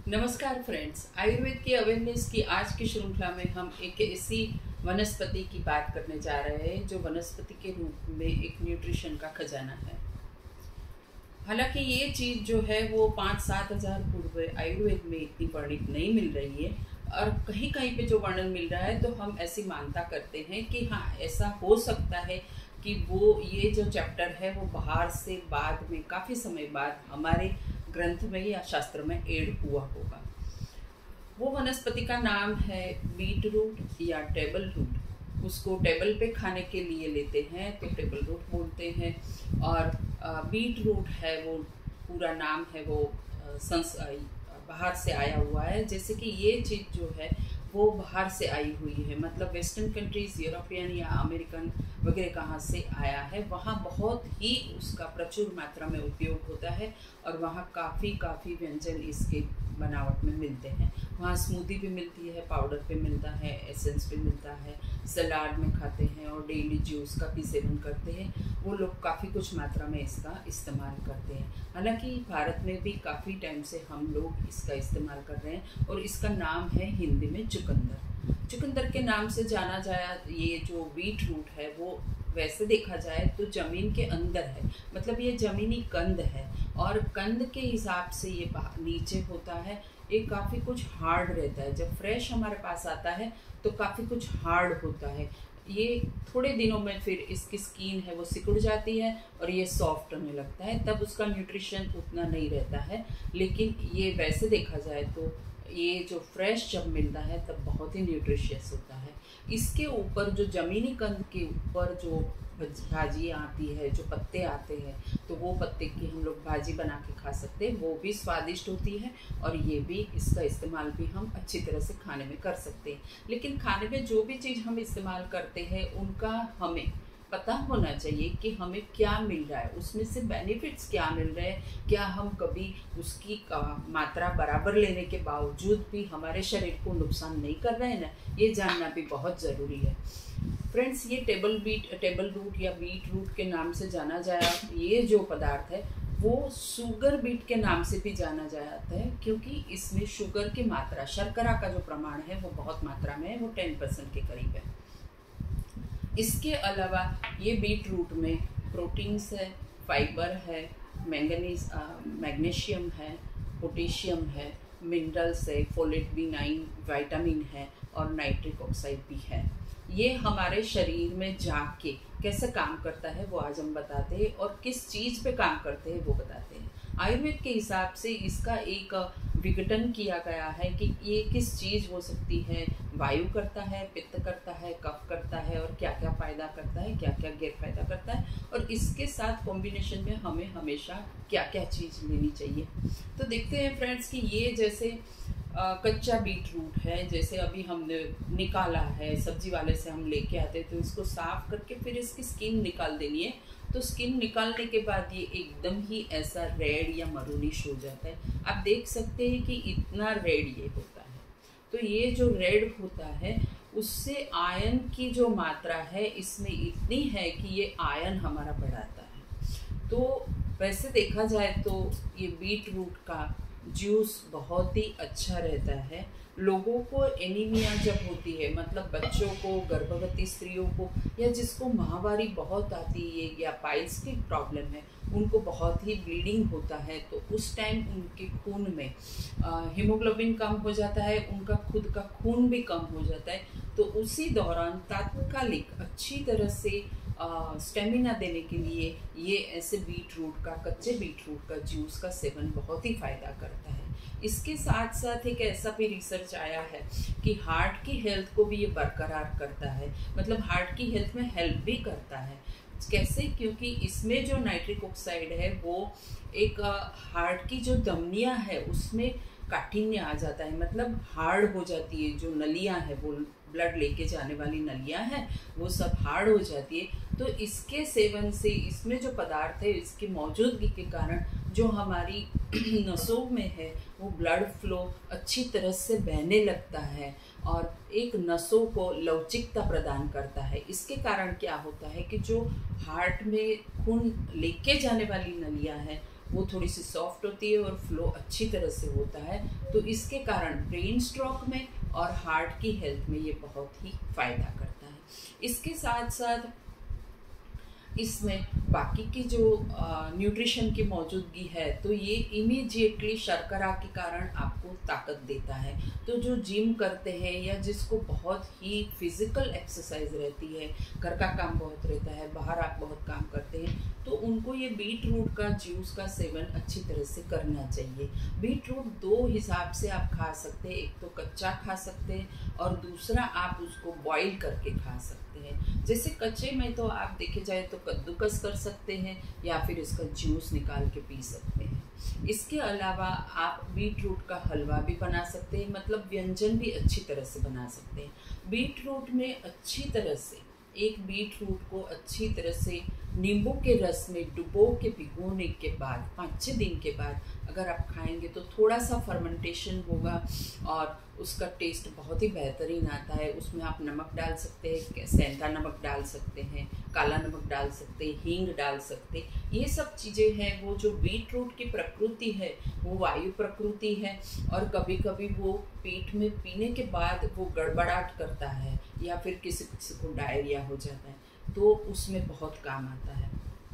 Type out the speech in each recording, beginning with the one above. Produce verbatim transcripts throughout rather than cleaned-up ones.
नमस्कार फ्रेंड्स, आयुर्वेद की अवेयरनेस की आज की श्रृंखला में हम एक ऐसी वनस्पति की बात करने जा रहे हैं जो वनस्पति के रूप में एक न्यूट्रिशन का खजाना है। हालांकि ये चीज़ जो है वो पाँच सात हजार पूर्व आयुर्वेद में इतनी वर्णित नहीं मिल रही है, और कहीं कहीं पे जो वर्णन मिल रहा है तो हम ऐसी मानता करते हैं कि हाँ, ऐसा हो सकता है कि वो ये जो चैप्टर है वो बाहर से बाद में काफ़ी समय बाद हमारे ग्रंथ में या शास्त्र में ऐड हुआ होगा। वो वनस्पति का नाम है बीट रूट या टेबल रूट। उसको टेबल पे खाने के लिए लेते हैं तो टेबल रूट बोलते हैं, और बीट रूट है वो पूरा नाम है, वो संस बाहर से आया हुआ है। जैसे कि ये चीज़ जो है वो बाहर से आई हुई है, मतलब वेस्टर्न कंट्रीज़, यूरोपियन या अमेरिकन वगैरह कहाँ से आया है, वहाँ बहुत ही उसका प्रचुर मात्रा में उपयोग होता है और वहाँ काफ़ी काफ़ी व्यंजन इसके बनावट में मिलते हैं। वहाँ स्मूदी भी मिलती है, पाउडर पे मिलता है, एसेंस पे मिलता है, सलाद में खाते हैं और डेली जूस का भी सेवन करते हैं। वो लोग काफ़ी कुछ मात्रा में इसका इस्तेमाल करते हैं। हालांकि भारत में भी काफ़ी टाइम से हम लोग इसका इस्तेमाल कर रहे हैं, और इसका नाम है हिंदी में चुकंदर। चुकंदर के नाम से जाना जाया ये जो बीट रूट है वो वैसे देखा जाए तो ज़मीन के अंदर है, मतलब ये ज़मीनी कंद है, और कंद के हिसाब से ये नीचे होता है। ये काफ़ी कुछ हार्ड रहता है। जब फ्रेश हमारे पास आता है तो काफ़ी कुछ हार्ड होता है। ये थोड़े दिनों में फिर इसकी स्किन है वो सिकुड़ जाती है और ये सॉफ्ट होने लगता है, तब उसका न्यूट्रिशन उतना नहीं रहता है। लेकिन ये वैसे देखा जाए तो ये जो फ्रेश जब मिलता है तब बहुत ही न्यूट्रिशियस होता है। इसके ऊपर जो ज़मीनी कंद के ऊपर जो भाजी आती है, जो पत्ते आते हैं, तो वो पत्ते की हम लोग भाजी बना के खा सकते हैं, वो भी स्वादिष्ट होती है, और ये भी इसका इस्तेमाल भी हम अच्छी तरह से खाने में कर सकते हैं। लेकिन खाने में जो भी चीज़ हम इस्तेमाल करते हैं उनका हमें पता होना चाहिए कि हमें क्या मिल रहा है, उसमें से बेनिफिट्स क्या मिल रहे हैं, क्या हम कभी उसकी मात्रा बराबर लेने के बावजूद भी हमारे शरीर को नुकसान नहीं कर रहे हैं ना, ये जानना भी बहुत ज़रूरी है। फ्रेंड्स, ये टेबल बीट टेबल रूट या बीट रूट के नाम से जाना जाया ये जो पदार्थ है वो शुगर बीट के नाम से भी जाना जाता है, क्योंकि इसमें शुगर की मात्रा, शर्करा का जो प्रमाण है वो बहुत मात्रा में है, वो टेन परसेंट के करीब है। इसके अलावा ये बीट रूट में प्रोटीन्स है, फाइबर है, मैंगनीज मैग्नीशियम है, पोटेशियम है, मिनरल्स है, फोलेट बी नाइन, विटामिन है और नाइट्रिक ऑक्साइड भी है। ये हमारे शरीर में जाके कैसे काम करता है वो आज हम बताते हैं, और किस चीज़ पे काम करते हैं वो बताते हैं। आयुर्वेद के हिसाब से इसका एक विघटन किया गया है कि ये किस चीज़ हो सकती है। वायु करता है, पित्त करता है, कफ करता है, और क्या क्या फ़ायदा करता है, क्या क्या गैर फायदा करता है, और इसके साथ कॉम्बिनेशन में हमें हमेशा क्या क्या चीज़ लेनी चाहिए। तो देखते हैं फ्रेंड्स कि ये जैसे आ, कच्चा बीट रूट है, जैसे अभी हमने निकाला है, सब्जी वाले से हम लेके आते हैं तो इसको साफ करके फिर इसकी स्किन निकाल देनी है। तो स्किन निकालने के बाद ये एकदम ही ऐसा रेड या मरूनिश हो जाता है। आप देख सकते हैं कि इतना रेड ये होता है। तो ये जो रेड होता है उससे आयरन की जो मात्रा है इसमें इतनी है कि ये आयरन हमारा बढ़ाता है। तो वैसे देखा जाए तो ये बीट रूट का जूस बहुत ही अच्छा रहता है। लोगों को एनीमिया जब होती है, मतलब बच्चों को, गर्भवती स्त्रियों को, या जिसको माहवारी बहुत आती है या पाइल्स की प्रॉब्लम है, उनको बहुत ही ब्लीडिंग होता है, तो उस टाइम उनके खून में हीमोग्लोबिन कम हो जाता है, उनका खुद का खून भी कम हो जाता है। तो उसी दौरान तात्कालिक अच्छी तरह से स्टेमिना देने के लिए ये ऐसे बीट रूट का, कच्चे बीट रूट का जूस का सेवन बहुत ही फ़ायदा करता है। इसके साथ साथ एक ऐसा भी रिसर्च आया है कि हार्ट की हेल्थ को भी ये बरकरार करता है, मतलब हार्ट की हेल्थ में हेल्प भी करता है। कैसे? क्योंकि इसमें जो नाइट्रिक ऑक्साइड है वो एक हार्ट की जो धमनियाँ है उसमें काठिन्य आ जाता है, मतलब हार्ड हो जाती है। जो नलियाँ हैं, वो ब्लड लेके जाने वाली नलियाँ हैं, वो सब हार्ड हो जाती है। तो इसके सेवन से, इसमें जो पदार्थ है इसकी मौजूदगी के कारण जो हमारी नसों में है वो ब्लड फ्लो अच्छी तरह से बहने लगता है और एक नसों को लवचिकता प्रदान करता है। इसके कारण क्या होता है कि जो हार्ट में खून लेके जाने वाली नलियाँ हैं वो थोड़ी सी सॉफ्ट होती है और फ्लो अच्छी तरह से होता है। तो इसके कारण ब्रेन स्ट्रोक में और हार्ट की हेल्थ में ये बहुत ही फ़ायदा करता है। इसके साथ साथ इसमें बाकी की जो न्यूट्रिशन की मौजूदगी है, तो ये इमीडिएटली शर्करा के कारण आपको ताकत देता है। तो जो जिम करते हैं या जिसको बहुत ही फिजिकल एक्सरसाइज रहती है, घर का काम बहुत रहता है, बाहर आप बहुत काम करते हैं, तो उनको ये बीट रूट का जूस का सेवन अच्छी तरह से करना चाहिए। बीट रूट दो हिसाब से आप खा सकते हैं, एक तो कच्चा खा सकते हैं और दूसरा आप उसको बॉईल करके खा सकते हैं। जैसे कच्चे में तो आप देखे जाए तो कद्दूकस कर सकते हैं या फिर इसका जूस निकाल के पी सकते हैं। इसके अलावा आप बीट रूट का हलवा भी बना सकते हैं, मतलब व्यंजन भी अच्छी तरह से बना सकते हैं। बीट रूट में अच्छी तरह से एक बीट रूट को अच्छी तरह से नींबू के रस में डुबो के भिगोने के बाद पाँच छः दिन के बाद अगर आप खाएंगे तो थोड़ा सा फर्मेंटेशन होगा और उसका टेस्ट बहुत ही बेहतरीन आता है। उसमें आप नमक डाल सकते हैं, सेंधा नमक डाल सकते हैं, काला नमक डाल सकते हैं, हींग डाल सकते हैं। ये सब चीज़ें हैं। वो जो बीट रूट की प्रकृति है वो वायु प्रकृति है और कभी कभी वो पेट में पीने के बाद वो गड़बड़ाहट करता है या फिर किसी किसी को डायरिया हो जाता है, तो उसमें बहुत काम आता है।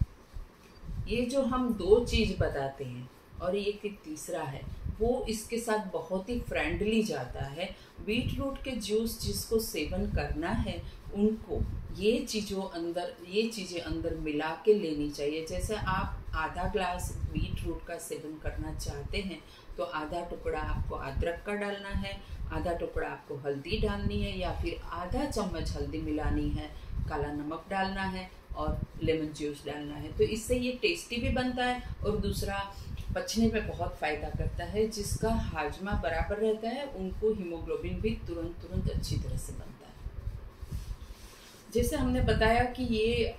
ये जो हम दो चीज़ बताते हैं और एक एक तीसरा है, वो इसके साथ बहुत ही फ्रेंडली जाता है। बीट रूट के जूस जिसको सेवन करना है उनको ये चीज़ों अंदर ये चीज़ें अंदर मिला के लेनी चाहिए। जैसे आप आधा ग्लास बीट रूट का सेवन करना चाहते हैं तो आधा टुकड़ा आपको अदरक का डालना है, आधा टुकड़ा आपको हल्दी डालनी है या फिर आधा चम्मच हल्दी मिलानी है, काला नमक डालना है और लेमन जूस डालना है। तो इससे ये टेस्टी भी बनता है और दूसरा पचने में बहुत फ़ायदा करता है। जिसका हाजमा बराबर रहता है उनको हीमोग्लोबिन भी तुरंत तुरंत अच्छी तरह से बनता है। जैसे हमने बताया कि ये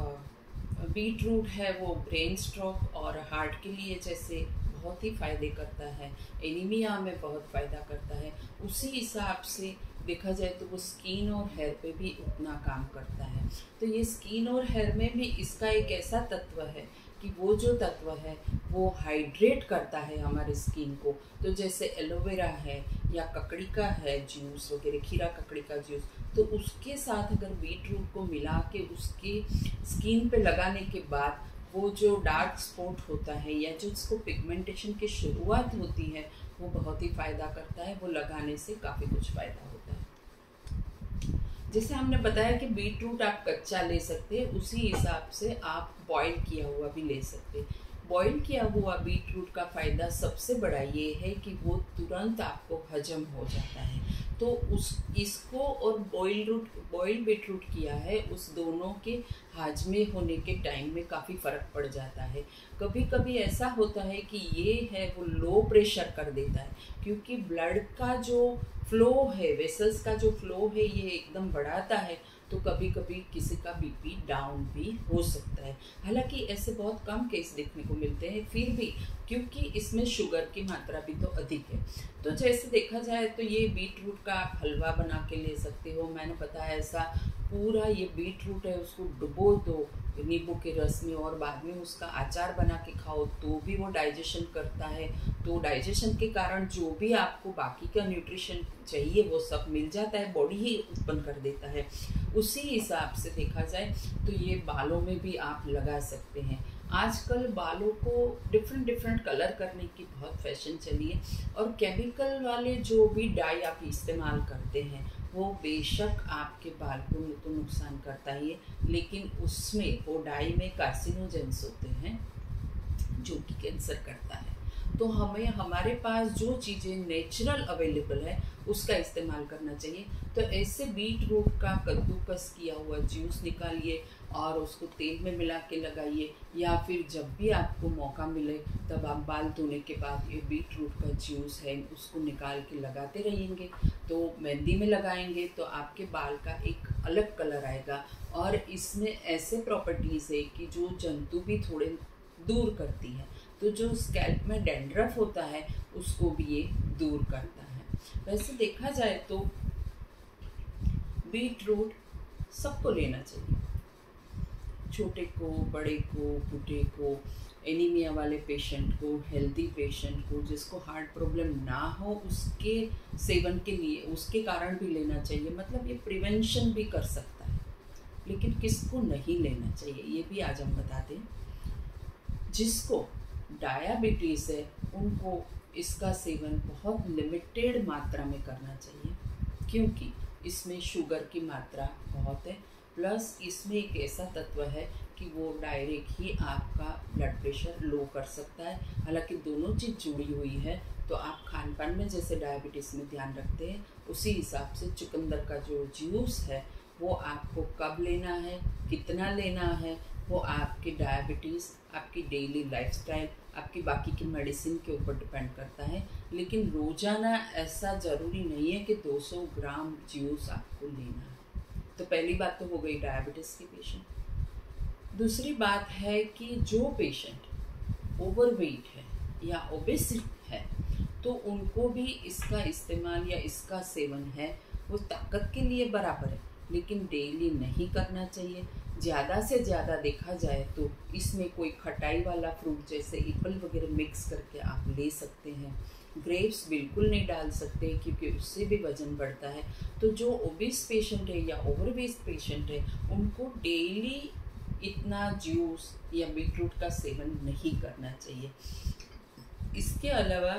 बीट रूट है वो ब्रेन स्ट्रोक और हार्ट के लिए जैसे बहुत ही फ़ायदे करता है, एनीमिया में बहुत फ़ायदा करता है, उसी हिसाब से देखा जाए तो वो स्किन और हेयर पे भी उतना काम करता है। तो ये स्किन और हेयर में भी इसका एक ऐसा तत्व है कि वो जो तत्व है वो हाइड्रेट करता है हमारे स्किन को। तो जैसे एलोवेरा है या ककड़ी का है जूस वगैरह, खीरा ककड़ी का जूस, तो उसके साथ अगर बीट रूट को मिला के उसके स्किन पे लगाने के बाद वो जो डार्क स्पॉट होता है या जो उसको पिगमेंटेशन की शुरुआत होती है वो बहुत ही फ़ायदा करता है। वो लगाने से काफ़ी कुछ फ़ायदा होता है। जैसे हमने बताया कि बीट रूट आप कच्चा ले सकते हैं, उसी हिसाब से आप बॉईल किया हुआ भी ले सकते हैं। बॉईल किया हुआ बीट रूट का फ़ायदा सबसे बड़ा ये है कि वो तुरंत आपको हजम हो जाता है। तो उस इसको और boil root boil beet root किया है उस दोनों के हाजमे होने के टाइम में काफ़ी फ़र्क पड़ जाता है। कभी कभी ऐसा होता है कि ये है वो लो प्रेशर कर देता है, क्योंकि ब्लड का जो फ्लो है, वेसल्स का जो फ्लो है ये एकदम बढ़ाता है, तो कभी कभी किसी का बीपी डाउन भी हो सकता है। हालांकि ऐसे बहुत कम केस देखने को मिलते हैं, फिर भी क्योंकि इसमें शुगर की मात्रा भी तो अधिक है। तो जैसे देखा जाए तो ये बीट रूट का आप हलवा बना के ले सकते हो। मैंने बताया ऐसा पूरा ये बीट रूट है उसको डुबो दो नींबू के रस में और बाद में उसका अचार बना के खाओ तो भी वो डाइजेशन करता है। तो डाइजेशन के कारण जो भी आपको बाकी का न्यूट्रिशन चाहिए वो सब मिल जाता है, बॉडी ही उत्पन्न कर देता है। उसी हिसाब से देखा जाए तो ये बालों में भी आप लगा सकते हैं। आजकल बालों को डिफरेंट डिफरेंट कलर करने की बहुत फैशन चली है और केमिकल वाले जो भी डाई आप इस्तेमाल करते हैं वो बेशक आपके बाल को तो नुकसान करता ही है, लेकिन उसमें वो डाई में कार्सिनोजेंस होते हैं जो कि कैंसर करता है। तो हमें हमारे पास जो चीज़ें नेचुरल अवेलेबल है उसका इस्तेमाल करना चाहिए। तो ऐसे बीट रूट का कद्दूकस किया हुआ जूस निकालिए और उसको तेल में मिला के लगाइए, या फिर जब भी आपको मौका मिले तब आप बाल धोने के बाद ये बीट रूट का जूस है उसको निकाल के लगाते रहेंगे। तो मेहंदी में लगाएंगे तो आपके बाल का एक अलग कलर आएगा और इसमें ऐसे प्रॉपर्टीज़ है कि जो जंतु भी थोड़े दूर करती है। तो जो स्कैल्प में डैंड्रफ होता है उसको भी ये दूर करता है। वैसे देखा जाए तो बीट रूट सबको लेना चाहिए, छोटे को, बड़े को, बूढ़े को, एनीमिया वाले पेशेंट को, हेल्दी पेशेंट को, जिसको हार्ट प्रॉब्लम ना हो, उसके सेवन के लिए, उसके कारण भी लेना चाहिए। मतलब ये प्रिवेंशन भी कर सकता है। लेकिन किसको नहीं लेना चाहिए ये भी आज हम बताते हैं। जिसको डायबिटीज़ है उनको इसका सेवन बहुत लिमिटेड मात्रा में करना चाहिए, क्योंकि इसमें शुगर की मात्रा बहुत है, प्लस इसमें एक ऐसा तत्व है कि वो डायरेक्ट ही आपका ब्लड प्रेशर लो कर सकता है। हालांकि दोनों चीज़ जुड़ी हुई है, तो आप खान पान में जैसे डायबिटीज़ में ध्यान रखते हैं, उसी हिसाब से चुकंदर का जो जूस है वो आपको कब लेना है, कितना लेना है, वो आपकी डायबिटीज़, आपकी डेली लाइफस्टाइल, आपकी बाकी की मेडिसिन के ऊपर डिपेंड करता है। लेकिन रोज़ाना ऐसा ज़रूरी नहीं है कि दो सौ ग्राम जूस आपको लेना है। तो पहली बात तो हो गई डायबिटीज़ के पेशेंट। दूसरी बात है कि जो पेशेंट ओवरवेट है या ओबेस है, तो उनको भी इसका इस्तेमाल या इसका सेवन है वो ताकत के लिए बराबर है, लेकिन डेली नहीं करना चाहिए। ज़्यादा से ज़्यादा देखा जाए तो इसमें कोई खटाई वाला फ्रूट जैसे एप्पल वगैरह मिक्स करके आप ले सकते हैं। ग्रेप्स बिल्कुल नहीं डाल सकते, क्योंकि उससे भी वज़न बढ़ता है। तो जो ओबेस पेशेंट है या ओवरवेट पेशेंट है, उनको डेली इतना जूस या बीटरूट का सेवन नहीं करना चाहिए। इसके अलावा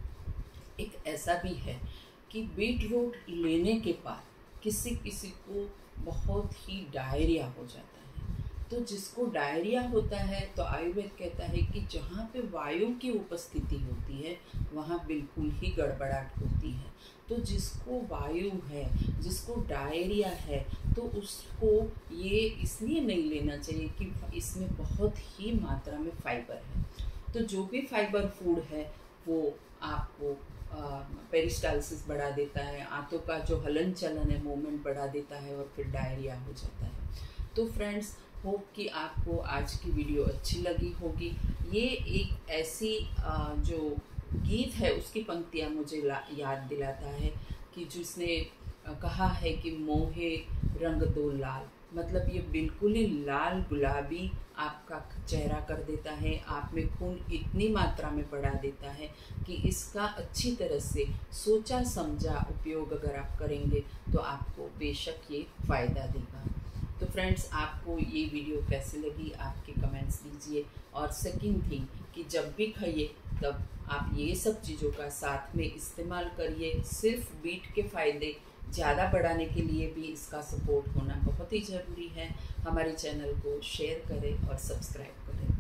एक ऐसा भी है कि बीटरूट लेने के बाद किसी किसी को बहुत ही डायरिया हो जाता है। तो जिसको डायरिया होता है, तो आयुर्वेद कहता है कि जहाँ पे वायु की उपस्थिति होती है वहाँ बिल्कुल ही गड़बड़ाहट होती है। तो जिसको वायु है, जिसको डायरिया है, तो उसको ये इसलिए नहीं लेना चाहिए कि इसमें बहुत ही मात्रा में फाइबर है। तो जो भी फाइबर फूड है वो आपको पेरिस्टालसिस बढ़ा देता है, आंतों का जो हलन चलन है, मूवमेंट बढ़ा देता है, और फिर डायरिया हो जाता है। तो फ्रेंड्स, होप कि आपको आज की वीडियो अच्छी लगी होगी। ये एक ऐसी आ, जो गीत है उसकी पंक्तियाँ मुझे याद दिलाता है कि जिसने कहा है कि मोहे रंग दो लाल, मतलब ये बिल्कुल ही लाल गुलाबी आपका चेहरा कर देता है, आप में खून इतनी मात्रा में बढ़ा देता है कि इसका अच्छी तरह से सोचा समझा उपयोग अगर आप करेंगे तो आपको बेशक ये फ़ायदा देगा। तो फ्रेंड्स, आपको ये वीडियो कैसे लगी आपके कमेंट्स दीजिए। और सेकंड थिंग कि जब भी खाइए तब आप ये सब चीज़ों का साथ में इस्तेमाल करिए। सिर्फ बीट के फ़ायदे ज़्यादा बढ़ाने के लिए भी इसका सपोर्ट होना बहुत ही ज़रूरी है। हमारे चैनल को शेयर करें और सब्सक्राइब करें।